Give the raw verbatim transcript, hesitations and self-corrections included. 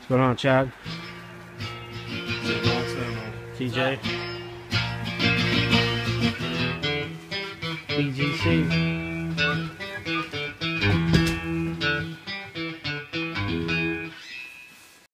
What's going on, Chad? T J? B G C?